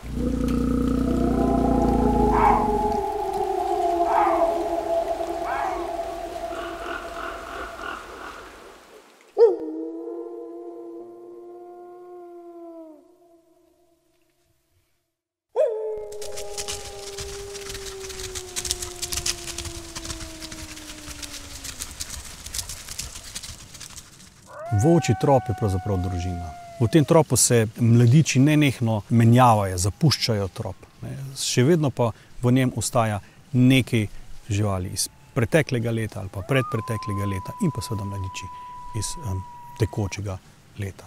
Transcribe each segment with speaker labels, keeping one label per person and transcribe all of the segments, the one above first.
Speaker 1: Volčji trop je pravzaprav družina. V tem tropu se mladiči nenehno menjavajo, zapuščajo trop. Še vedno pa v njem ostaja nekaj živali iz preteklega leta ali pa predpreteklega leta in pa seveda mladiči iz tekočega leta.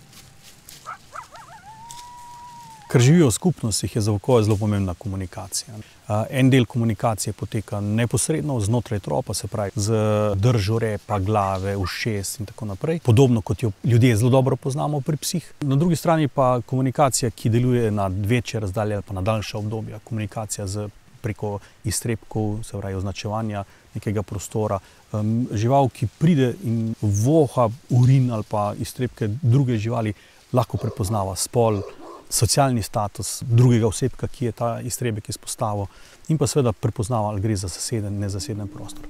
Speaker 1: Ker živijo v skupnostih, je za volkove zelo pomembna komunikacija. En del komunikacije poteka neposredno znotraj tropa, se pravi z držo repa, glave, ušes in tako naprej. Podobno kot jo ljudje zelo dobro poznamo pri psih. Na drugi strani pa komunikacija, ki deluje na večje razdalje ali pa na daljša obdobja. Komunikacija preko iztrebkov, se pravi označevanja nekega prostora. Žival, ki pride in voha urin ali pa iztrebke druge živali, lahko prepoznava spol, socialni status drugega osebka, ki je ta iztrebek izpostavil, in pa seveda prepoznava, ali gre za zaseden, nezaseden prostor.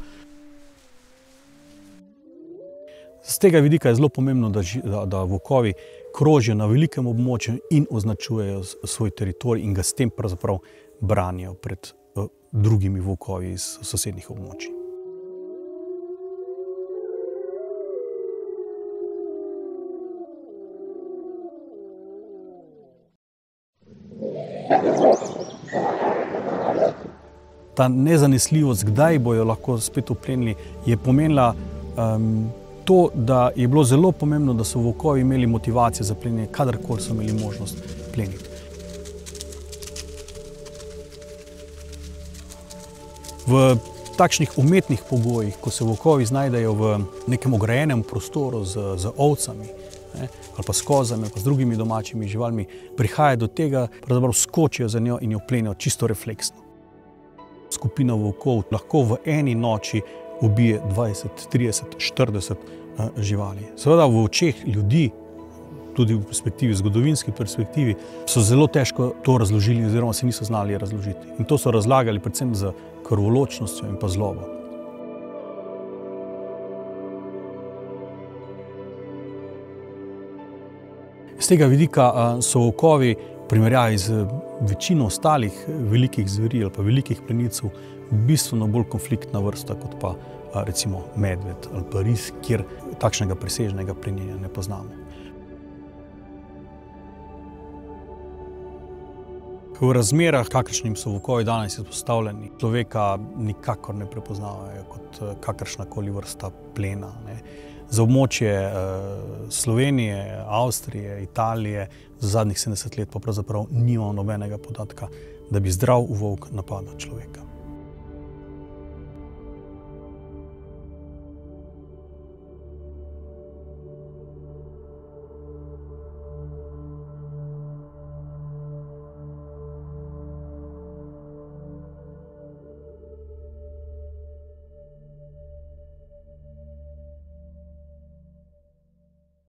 Speaker 1: Z tega vidika je zelo pomembno, da volkovi krožijo na velikem območju in označujejo svoj teritorij in ga s tem pravzaprav branijo pred drugimi volkovi iz sosednjih območij. Ta nezanesljivost, kdaj bojo lahko spet uplenili, je pomenila to, da je bilo zelo pomembno, da so volkovi imeli motivacijo za plenjenje, kadarkoli so imeli možnost pleniti. V takšnih umetnih pogojih, ko se volkovi znajdejo v nekem ograjenem prostoru z ovcami, ali pa s kozami, ali pa z drugimi domačimi živalmi, prihaja do tega, pravzaprav skočijo za njo in jo plenijo čisto refleksno. Skupina volkov lahko v eni noči ubije 20, 30, 40 živali. Seveda v očeh ljudi, tudi v perspektivi, zgodovinski perspektivi, so zelo težko to razložili oziroma se niso znali razložiti. In to so razlagali predvsem z krvoločnostjo in pa zlobo. Z tega vidika so volkovi v primerjavi z večino ostalih velikih zveri ali pa velikih plenilcev bistveno bolj konfliktna vrsta kot pa recimo medved ali pa ris, kjer takšnega presežnega plenjenja ne poznamo. V razmerah, kakršnim so volkovi danes izpostavljeni, človeka nikakor ne prepoznavajo kot kakršnakoli vrsta plena. Za območje Slovenije, Avstrije, Italije za zadnjih 70 let pa pravzaprav nimamo nobenega podatka, da bi zdrav volk napadal človeka.